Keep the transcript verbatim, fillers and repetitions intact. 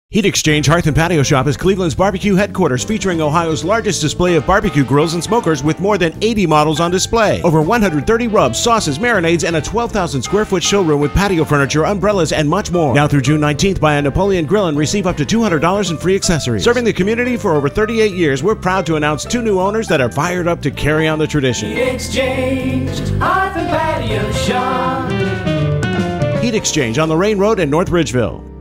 Heat Exchange Hearth and Patio Shop is Cleveland's barbecue headquarters, featuring Ohio's largest display of barbecue grills and smokers with more than eighty models on display. Over one hundred thirty rubs, sauces, marinades, and a twelve thousand square foot showroom with patio furniture, umbrellas, and much more. Now through June nineteenth, buy a Napoleon grill and receive up to two hundred dollars in free accessories. Serving the community for over thirty-eight years, we're proud to announce two new owners that are fired up to carry on the tradition. Heat Exchange Hearth and Patio Shop. Heat Exchange on Lorraine Road in North Ridgeville.